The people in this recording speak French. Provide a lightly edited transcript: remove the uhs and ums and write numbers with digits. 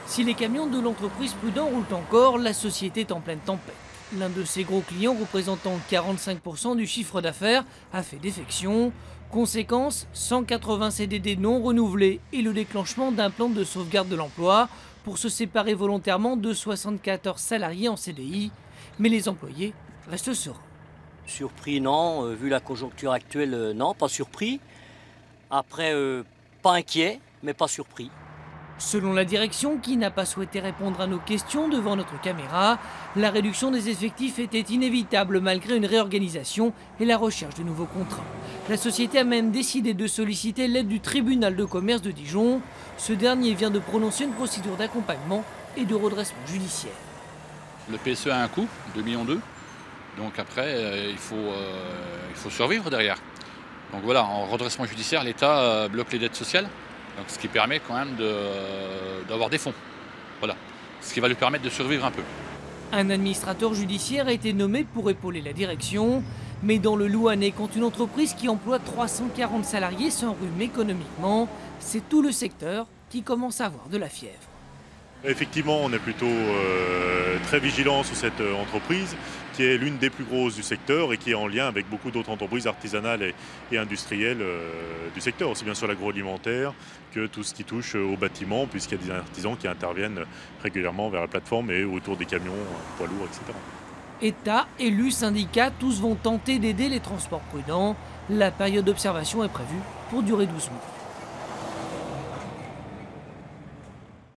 Si les camions de l'entreprise Prudent roulent encore, la société est en pleine tempête. L'un de ses gros clients, représentant 45% du chiffre d'affaires, a fait défection. Conséquence, 180 CDD non renouvelés et le déclenchement d'un plan de sauvegarde de l'emploi pour se séparer volontairement de 74 salariés en CDI. Mais les employés restent sereins. Surpris, non. Vu la conjoncture actuelle, non, pas surpris. Après, pas inquiet, mais pas surpris. Selon la direction, qui n'a pas souhaité répondre à nos questions devant notre caméra, la réduction des effectifs était inévitable malgré une réorganisation et la recherche de nouveaux contrats. La société a même décidé de solliciter l'aide du tribunal de commerce de Dijon. Ce dernier vient de prononcer une procédure d'accompagnement et de redressement judiciaire. Le PSE a un coût, 2,2 millions. Donc après, il faut survivre derrière. Donc voilà, en redressement judiciaire, l'État bloque les dettes sociales. Donc, ce qui permet quand même d'avoir des fonds. Voilà. Ce qui va lui permettre de survivre un peu. Un administrateur judiciaire a été nommé pour épauler la direction. Mais dans le Louhanais, quand une entreprise qui emploie 340 salariés s'enrhume économiquement, c'est tout le secteur qui commence à avoir de la fièvre. Effectivement, on est plutôt très vigilant sur cette entreprise qui est l'une des plus grosses du secteur et qui est en lien avec beaucoup d'autres entreprises artisanales et industrielles du secteur, aussi bien sur l'agroalimentaire que tout ce qui touche au bâtiment, puisqu'il y a des artisans qui interviennent régulièrement vers la plateforme et autour des camions, poids lourds, etc. État, élus, syndicats, tous vont tenter d'aider les transports prudents. La période d'observation est prévue pour durer 12 mois.